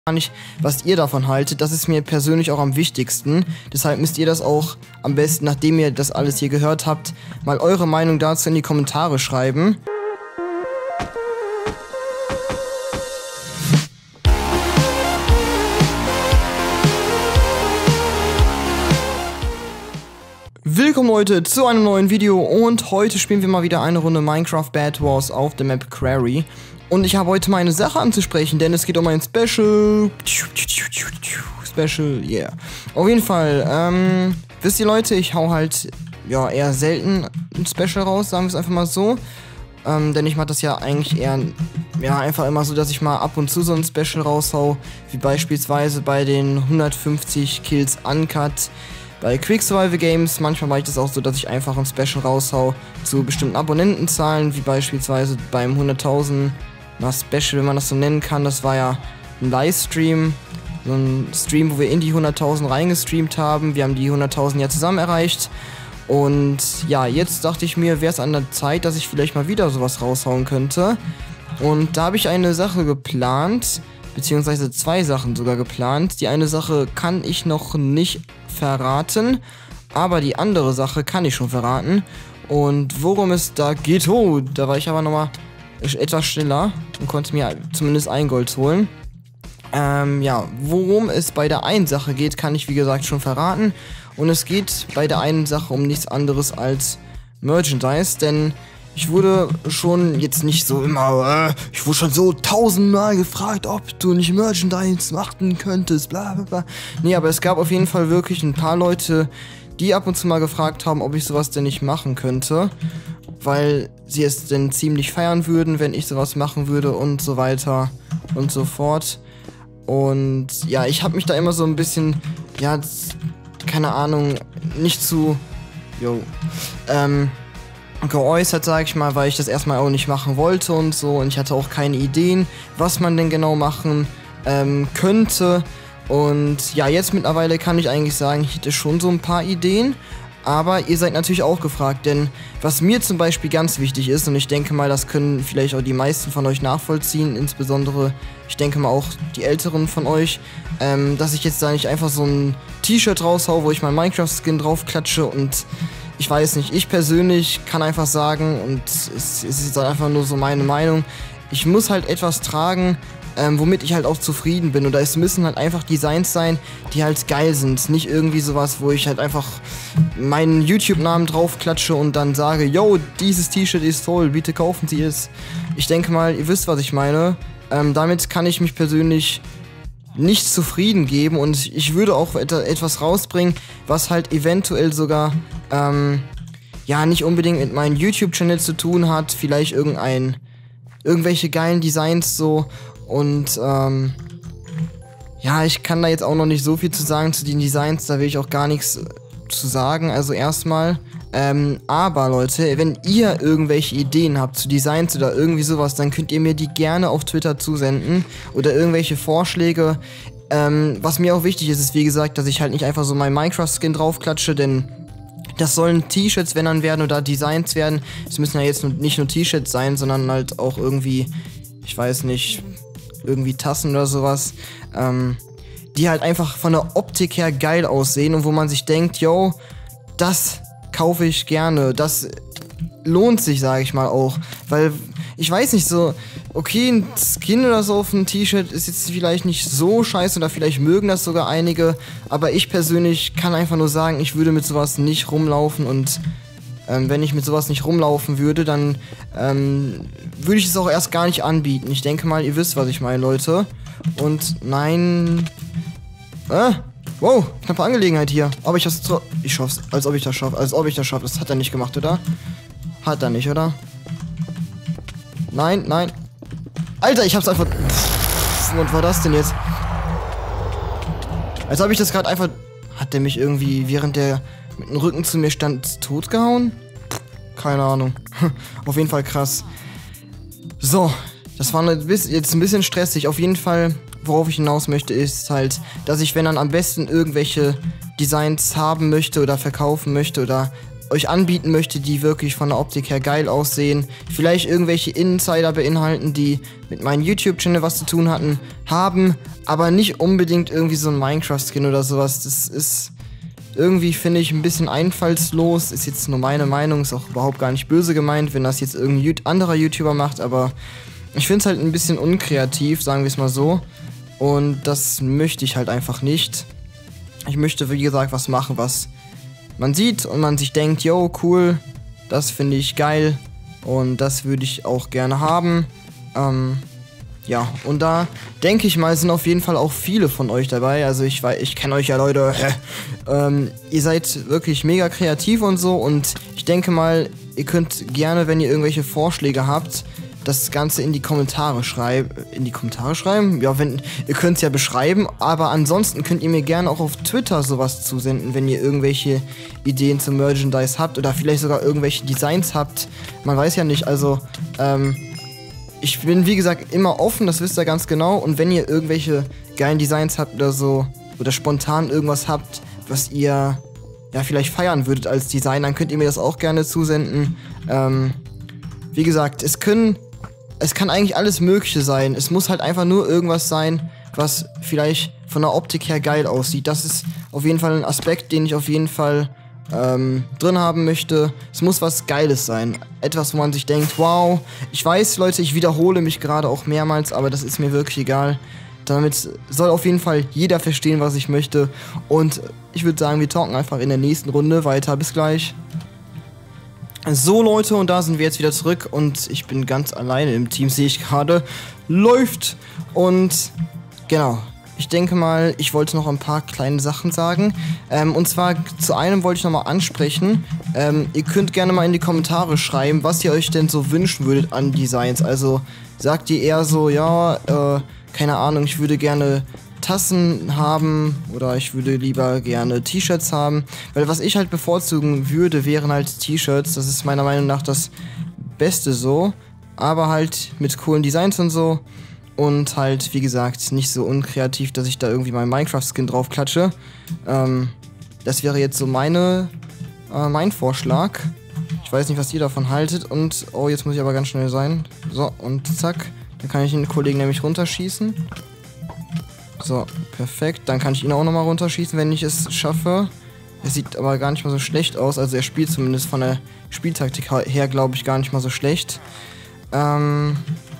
nicht, was ihr davon haltet. Das ist mir persönlich auch am wichtigsten. Deshalb müsst ihr das auch am besten, nachdem ihr das alles hier gehört habt, mal eure Meinung dazu in die Kommentare schreiben. Willkommen Leute zu einem neuen Video und heute spielen wir mal wieder eine Runde Minecraft Bed Wars auf der Map Quarry. Und ich habe heute mal eine Sache anzusprechen, denn es geht um ein Special, yeah. Auf jeden Fall, wisst ihr Leute, ich hau halt, ja, eher selten ein Special raus, sagen wir es einfach mal so. Denn ich mache das ja eigentlich eher, ja, einfach immer so, dass ich mal ab und zu so ein Special raushau, wie beispielsweise bei den 150 Kills Uncut. Bei Quick Survival Games, manchmal mache ich das auch so, dass ich einfach ein Special raushau zu bestimmten Abonnentenzahlen, wie beispielsweise beim 100.000 Special, wenn man das so nennen kann. Das war ja ein Livestream, so ein Stream, wo wir in die 100.000 reingestreamt haben. Wir haben die 100.000 ja zusammen erreicht. Und ja, jetzt dachte ich mir, wäre es an der Zeit, dass ich vielleicht mal wieder sowas raushauen könnte. Und da habe ich eine Sache geplant, beziehungsweise zwei Sachen sogar geplant. Die eine Sache kann ich noch nicht verraten, aber die andere Sache kann ich schon verraten. Und worum es da geht, oh, da war ich aber nochmal etwas schneller und konnte mir zumindest ein Gold holen. Ja, worum es bei der einen Sache geht, kann ich wie gesagt schon verraten. Und es geht bei der einen Sache um nichts anderes als Merchandise, denn ich wurde schon jetzt nicht so immer, ich wurde schon so 1000-mal gefragt, ob du nicht Merchandise machen könntest, bla bla bla. Nee, aber es gab auf jeden Fall wirklich ein paar Leute, die ab und zu mal gefragt haben, ob ich sowas denn nicht machen könnte, weil sie es denn ziemlich feiern würden, wenn ich sowas machen würde und so weiter und so fort. Und ja, ich habe mich da immer so ein bisschen, ja, keine Ahnung, nicht zu, geäußert, sag ich mal, weil ich das erstmal auch nicht machen wollte und so, und ich hatte auch keine Ideen, was man denn genau machen könnte. Und ja, jetzt mittlerweile kann ich eigentlich sagen, ich hätte schon so ein paar Ideen, aber ihr seid natürlich auch gefragt, denn was mir zum Beispiel ganz wichtig ist, und ich denke mal, das können vielleicht auch die meisten von euch nachvollziehen, insbesondere, ich denke mal auch die Älteren von euch, dass ich jetzt da nicht einfach so ein T-Shirt raushau, wo ich mein Minecraft-Skin drauf klatsche. Und ich weiß nicht, ich persönlich kann einfach sagen, und es ist jetzt einfach nur so meine Meinung, ich muss halt etwas tragen, womit ich halt auch zufrieden bin. Oder es müssen halt einfach Designs sein, die halt geil sind. Nicht irgendwie sowas, wo ich halt einfach meinen YouTube-Namen drauf klatsche und dann sage, yo, dieses T-Shirt ist toll, bitte kaufen Sie es. Ich denke mal, ihr wisst, was ich meine. Damit kann ich mich persönlich nicht zufrieden geben, und ich würde auch etwas rausbringen, was halt eventuell sogar, ja, nicht unbedingt mit meinem YouTube-Channel zu tun hat, vielleicht irgendwelche geilen Designs so. Und ja, ich kann da jetzt auch noch nicht so viel zu sagen zu den Designs, da will ich auch gar nichts zu sagen, also erstmal. Aber Leute, wenn ihr irgendwelche Ideen habt zu Designs oder irgendwie sowas, dann könnt ihr mir die gerne auf Twitter zusenden oder irgendwelche Vorschläge. Was mir auch wichtig ist, ist wie gesagt, dass ich halt nicht einfach so mein Minecraft-Skin draufklatsche, denn das sollen T-Shirts, wenn dann werden, oder Designs werden. Es müssen ja jetzt nicht nur T-Shirts sein, sondern halt auch irgendwie, ich weiß nicht, irgendwie Tassen oder sowas, die halt einfach von der Optik her geil aussehen und wo man sich denkt, yo, das kaufe ich gerne, das lohnt sich, sage ich mal auch, weil ich weiß nicht, so, okay, ein Skin oder so auf ein T-Shirt ist jetzt vielleicht nicht so scheiße, oder vielleicht mögen das sogar einige, aber ich persönlich kann einfach nur sagen, ich würde mit sowas nicht rumlaufen, und wenn ich mit sowas nicht rumlaufen würde, dann würde ich es auch erst gar nicht anbieten. Ich denke mal, ihr wisst, was ich meine, Leute. Und nein, wow, knappe Angelegenheit hier. Aber ich schaff's, als ob ich das schaffe, Das hat er nicht gemacht, oder? Hat er nicht, oder? Nein, nein. Alter, ich hab's einfach... Was war das denn jetzt? Als ob ich das gerade einfach... Hat der mich irgendwie, während der mit dem Rücken zu mir stand, totgehauen? Keine Ahnung. Auf jeden Fall krass. So, das war jetzt ein bisschen stressig. Auf jeden Fall, worauf ich hinaus möchte, ist halt, dass ich, wenn dann am besten irgendwelche Designs haben möchte oder verkaufen möchte oder euch anbieten möchte, die wirklich von der Optik her geil aussehen. Vielleicht irgendwelche Insider beinhalten, die mit meinem YouTube-Channel was zu tun haben, aber nicht unbedingt irgendwie so ein Minecraft-Skin oder sowas. Das ist irgendwie, finde ich, ein bisschen einfallslos. Ist jetzt nur meine Meinung, ist auch überhaupt gar nicht böse gemeint, wenn das jetzt irgendein anderer YouTuber macht, aber ich finde es halt ein bisschen unkreativ, sagen wir es mal so. Und das möchte ich halt einfach nicht. Ich möchte, wie gesagt, was machen, was man sieht und man sich denkt, yo, cool, das finde ich geil und das würde ich auch gerne haben. Ja, und da denke ich mal, sind auf jeden Fall auch viele von euch dabei. Also ich kenne euch ja, Leute. Ihr seid wirklich mega kreativ und so und ich denke mal, ihr könnt gerne, wenn ihr irgendwelche Vorschläge habt, das Ganze in die Kommentare schreiben. In die Kommentare schreiben? Ja, ihr könnt es ja beschreiben, aber ansonsten könnt ihr mir gerne auch auf Twitter sowas zusenden, wenn ihr irgendwelche Ideen zum Merchandise habt oder vielleicht sogar irgendwelche Designs habt. Man weiß ja nicht, also, ich bin, wie gesagt, immer offen, das wisst ihr ganz genau. Und wenn ihr irgendwelche geilen Designs habt oder so, oder spontan irgendwas habt, was ihr, ja, vielleicht feiern würdet als Design, dann könnt ihr mir das auch gerne zusenden. Wie gesagt, es kann eigentlich alles Mögliche sein. Es muss halt einfach nur irgendwas sein, was vielleicht von der Optik her geil aussieht. Das ist auf jeden Fall ein Aspekt, den ich auf jeden Fall drin haben möchte. Es muss was Geiles sein. Etwas, wo man sich denkt, wow, ich weiß, Leute, ich wiederhole mich gerade auch mehrmals, aber das ist mir wirklich egal. Damit soll auf jeden Fall jeder verstehen, was ich möchte. Und ich würde sagen, wir talken einfach in der nächsten Runde weiter. Bis gleich. So, Leute, und da sind wir jetzt wieder zurück und ich bin ganz alleine im Team, sehe ich gerade. Läuft! Und genau, ich denke mal, ich wollte noch ein paar kleine Sachen sagen. Und zwar zu einem wollte ich nochmal ansprechen. Ihr könnt gerne mal in die Kommentare schreiben, was ihr euch denn so wünschen würdet an Designs. Also sagt ihr eher so, ja, keine Ahnung, ich würde gerne Tassen haben oder ich würde lieber gerne T-Shirts haben, weil was ich halt bevorzugen würde, wären halt T-Shirts. Das ist meiner Meinung nach das Beste so, aber halt mit coolen Designs und so und halt, wie gesagt, nicht so unkreativ, dass ich da irgendwie meinen Minecraft-Skin drauf klatsche. Das wäre jetzt so mein Vorschlag. Ich weiß nicht, was ihr davon haltet und, oh, jetzt muss ich aber ganz schnell sein. So, und zack, dann kann ich den Kollegen nämlich runterschießen. So, perfekt. Dann kann ich ihn auch nochmal runterschießen, wenn ich es schaffe. Er sieht aber gar nicht mal so schlecht aus. Also er spielt zumindest von der Spieltaktik her, glaube ich, gar nicht mal so schlecht. Ja.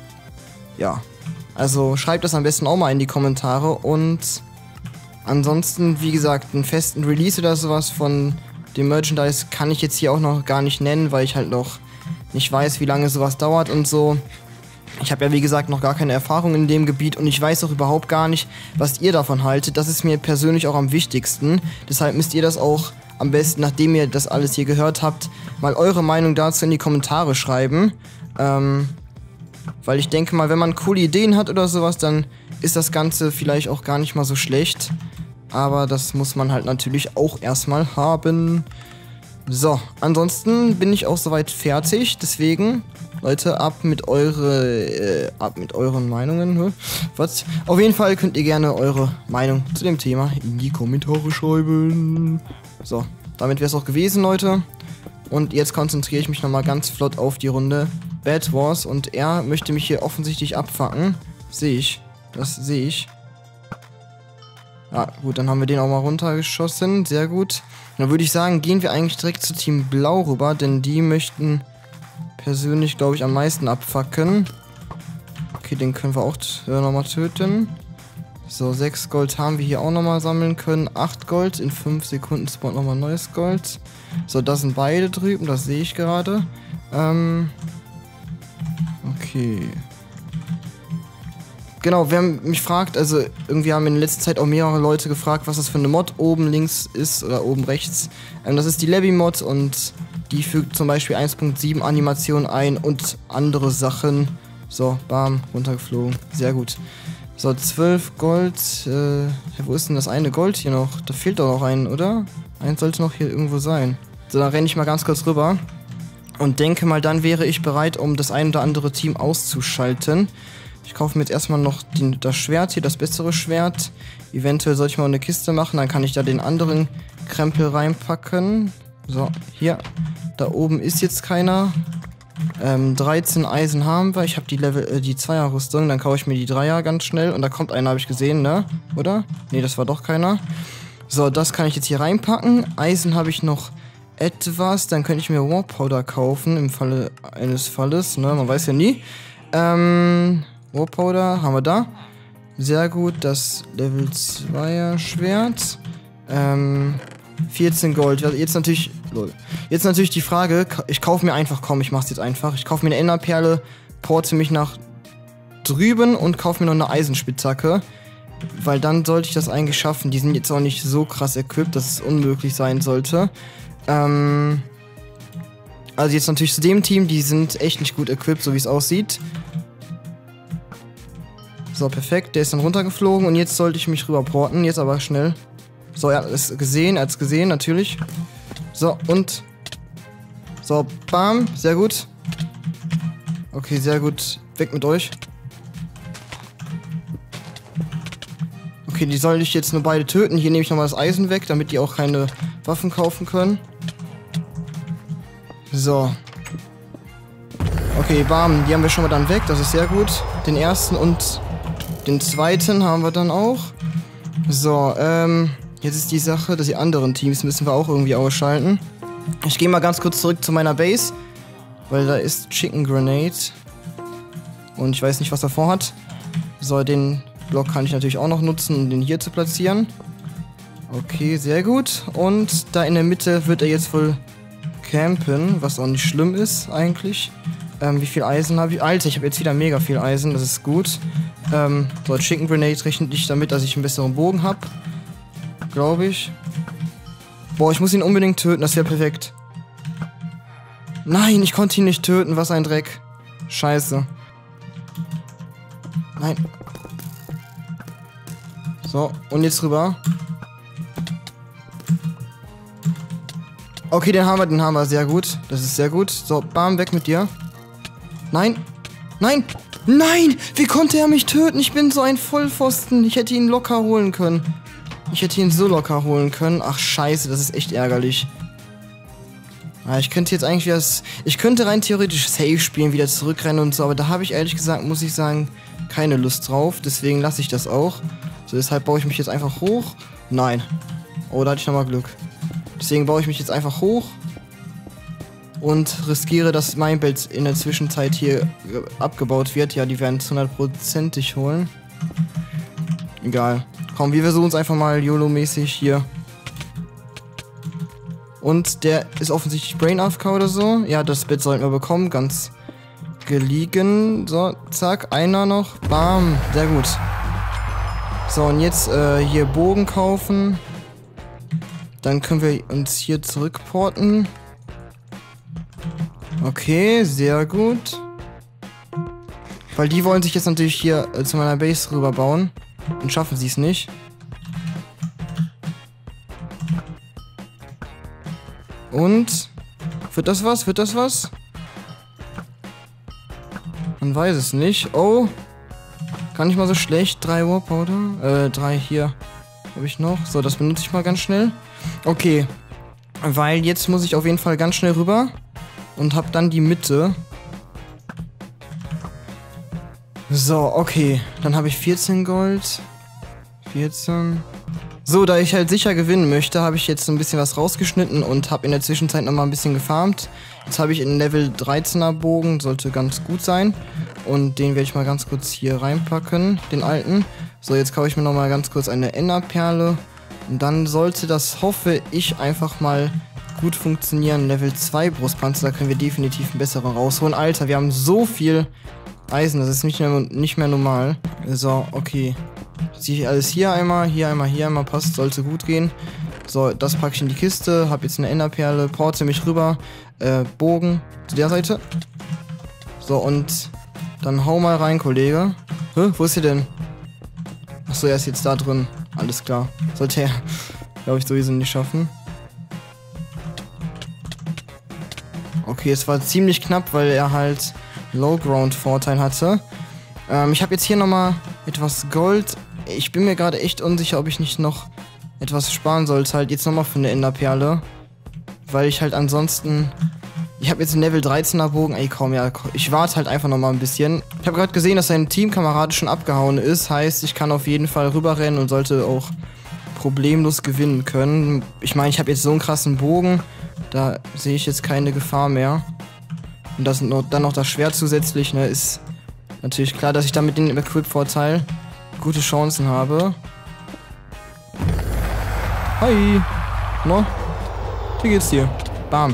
Also schreibt das am besten auch mal in die Kommentare. Und ansonsten, wie gesagt, einen festen Release oder sowas von dem Merchandise kann ich jetzt hier auch noch gar nicht nennen, weil ich halt noch nicht weiß, wie lange sowas dauert und so. Ich habe ja, wie gesagt, noch gar keine Erfahrung in dem Gebiet und ich weiß auch überhaupt gar nicht, was ihr davon haltet. Das ist mir persönlich auch am wichtigsten. Deshalb müsst ihr das auch am besten, nachdem ihr das alles hier gehört habt, mal eure Meinung dazu in die Kommentare schreiben. Weil ich denke mal, wenn man coole Ideen hat oder sowas, dann ist das Ganze vielleicht auch gar nicht mal so schlecht. Aber das muss man halt natürlich auch erstmal haben. So, ansonsten bin ich auch soweit fertig, deswegen, Leute, ab mit euren Meinungen. Was? Auf jeden Fall könnt ihr gerne eure Meinung zu dem Thema in die Kommentare schreiben. So, damit wäre es auch gewesen, Leute. Und jetzt konzentriere ich mich nochmal ganz flott auf die Runde Bed Wars und er möchte mich hier offensichtlich abfacken. Sehe ich. Das sehe ich. Ja, gut, dann haben wir den auch mal runtergeschossen. Sehr gut. Dann würde ich sagen, gehen wir eigentlich direkt zu Team Blau rüber, denn die möchten persönlich, glaube ich, am meisten abfacken. Okay, den können wir auch nochmal töten. So, 6 Gold haben wir hier auch nochmal sammeln können. 8 Gold. In 5 Sekunden spawnt nochmal neues Gold. So, das sind beide drüben, das sehe ich gerade. Okay. Genau, wer mich fragt, also irgendwie haben in letzter Zeit auch mehrere Leute gefragt, was das für eine Mod oben links ist oder oben rechts. Das ist die Lebby-Mod und die fügt zum Beispiel 1.7 Animation ein und andere Sachen. So, bam, runtergeflogen. Sehr gut. So, 12 Gold. Wo ist denn das eine Gold hier noch? Da fehlt doch noch ein, oder? Eins sollte noch hier irgendwo sein. So, dann renne ich mal ganz kurz rüber. Und denke mal, dann wäre ich bereit, um das ein oder andere Team auszuschalten. Ich kaufe mir jetzt erstmal noch das Schwert hier, das bessere Schwert. Eventuell sollte ich mal eine Kiste machen, dann kann ich da den anderen Krempel reinpacken. So, hier. Da oben ist jetzt keiner. 13 Eisen haben wir. Ich habe die Zweier-Rüstung. Dann kaufe ich mir die Dreier ganz schnell. Und da kommt einer, habe ich gesehen, ne? Oder? Nee, das war doch keiner. So, das kann ich jetzt hier reinpacken. Eisen habe ich noch etwas. Dann könnte ich mir War Powder kaufen. Im Falle eines Falles, ne? Man weiß ja nie. War Powder haben wir da. Sehr gut. Das Level 2er Schwert. 14 Gold. Jetzt natürlich die Frage, ich kaufe mir einfach, ich mach's jetzt einfach. Ich kaufe mir eine Enderperle, porte mich nach drüben und kaufe mir noch eine Eisenspitzhacke. Weil dann sollte ich das eigentlich schaffen. Die sind jetzt auch nicht so krass equipped, dass es unmöglich sein sollte. Also jetzt natürlich zu dem Team, die sind echt nicht gut equipped, so wie es aussieht. So, perfekt. Der ist dann runtergeflogen und jetzt sollte ich mich rüber porten. Jetzt aber schnell. So, er hat es gesehen, natürlich. So, und... So, bam, sehr gut. Okay, sehr gut. Weg mit euch. Okay, die soll ich jetzt nur beide töten. Hier nehme ich nochmal das Eisen weg, damit die auch keine Waffen kaufen können. So. Okay, bam, die haben wir schon mal dann weg. Das ist sehr gut. Den ersten und den zweiten haben wir dann auch. So, jetzt ist die Sache, dass die anderen Teams müssen wir auch irgendwie ausschalten. Ich gehe mal ganz kurz zurück zu meiner Base, weil da ist Chicken Grenade. Und ich weiß nicht, was er vorhat. So, den Block kann ich natürlich auch noch nutzen, um den hier zu platzieren. Okay, sehr gut. Und da in der Mitte wird er jetzt wohl campen, was auch nicht schlimm ist eigentlich. Wie viel Eisen habe ich? Alter, ich habe jetzt wieder mega viel Eisen, das ist gut. So, Chicken Grenade rechnet nicht damit, dass ich einen besseren Bogen habe. Glaube ich. Boah, ich muss ihn unbedingt töten, das wäre perfekt. Nein, ich konnte ihn nicht töten, was ein Dreck. Scheiße. Nein. So, und jetzt rüber. Okay, den haben wir, sehr gut. Das ist sehr gut. So, bam, weg mit dir. Nein. Nein. Nein! Wie konnte er mich töten? Ich bin so ein Vollpfosten. Ich hätte ihn locker holen können. Ach, scheiße, das ist echt ärgerlich. Ja, ich könnte jetzt eigentlich wieder... Ich könnte rein theoretisch safe spielen, wieder zurückrennen und so, aber da habe ich ehrlich gesagt, muss ich sagen, keine Lust drauf. Deswegen lasse ich das auch. So, deshalb baue ich mich jetzt einfach hoch. Nein. Oh, da hatte ich nochmal Glück. Deswegen baue ich mich jetzt einfach hoch. Und riskiere, dass mein Bett in der Zwischenzeit hier abgebaut wird. Ja, die werden es 100%ig holen. Egal. Komm, wir versuchen es einfach mal YOLO-mäßig hier. Und der ist offensichtlich Brain AFK oder so. Ja, das Bett sollten wir bekommen. Ganz geliegen. So, zack. Einer noch. Bam. Sehr gut. So, und jetzt hier Bogen kaufen. Dann können wir uns hier zurückporten. Okay, sehr gut. Weil die wollen sich jetzt natürlich hier zu meiner Base rüberbauen. Und schaffen sie es nicht. Und? Wird das was? Man weiß es nicht. Oh. Gar nicht mal so schlecht. 3 War Powder. 3 hier. Habe ich noch. So, das benutze ich mal ganz schnell. Okay. Weil jetzt muss ich auf jeden Fall ganz schnell rüber. Und hab dann die Mitte. So, okay. Dann habe ich 14 Gold. 14. So, da ich halt sicher gewinnen möchte, habe ich jetzt ein bisschen was rausgeschnitten und habe in der Zwischenzeit nochmal ein bisschen gefarmt. Jetzt habe ich einen Level 13er Bogen, sollte ganz gut sein. Und den werde ich mal ganz kurz hier reinpacken, den alten. So, jetzt kaufe ich mir nochmal ganz kurz eine Enderperle. Und dann sollte das, hoffe ich, einfach mal gut funktionieren. Level 2 Brustpanzer, da können wir definitiv einen besseren rausholen. Alter, wir haben so viel Eisen, das ist nicht mehr normal. So, okay. Ziehe ich alles hier einmal, hier einmal, passt, sollte gut gehen. So, das packe ich in die Kiste, habe jetzt eine Enderperle, porte mich rüber, Bogen zu der Seite. So, und dann hau mal rein, Kollege. Hä, wo ist er denn? Achso, er ist jetzt da drin. Alles klar. Sollte er, glaube ich, sowieso nicht schaffen. Okay, es war ziemlich knapp, weil er halt Low-Ground-Vorteil hatte. Ich habe jetzt hier nochmal etwas Gold. Ich bin mir gerade echt unsicher, ob ich nicht noch etwas sparen sollte. Halt jetzt nochmal für eine Enderperle. weil ich halt ansonsten... Ich habe jetzt einen Level 13er Bogen. Ey, komm, ja, ich warte halt einfach noch mal ein bisschen. Ich habe gerade gesehen, dass sein Teamkamerad schon abgehauen ist. Heißt, ich kann auf jeden Fall rüberrennen und sollte auch problemlos gewinnen können. Ich meine, ich habe jetzt so einen krassen Bogen. Da sehe ich jetzt keine Gefahr mehr. Und das dann noch das Schwert zusätzlich, ne, ist natürlich klar, dass ich da mit dem Equip-Vorteil gute Chancen habe. Hi. No? Wie geht's dir? Bam.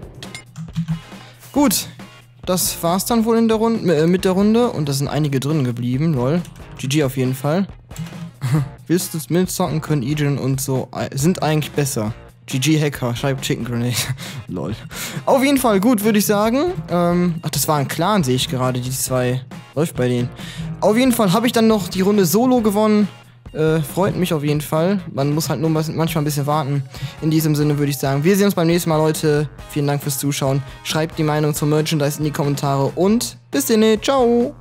Gut. Das war's dann wohl in der mit der Runde. Und da sind einige drin geblieben, lol. GG auf jeden Fall. Willst du es mitzocken können, Ejin und so sind eigentlich besser. GG Hacker, schreibt Chicken Grenade. Lol. Auf jeden Fall gut, würde ich sagen. Ach, das war ein Clan, sehe ich gerade, die zwei. Läuft bei denen. Auf jeden Fall habe ich dann noch die Runde Solo gewonnen. Freut mich auf jeden Fall. Man muss halt nur manchmal ein bisschen warten. In diesem Sinne würde ich sagen, wir sehen uns beim nächsten Mal, Leute. Vielen Dank fürs Zuschauen. Schreibt die Meinung zum Merchandise in die Kommentare und bis dann. Ciao.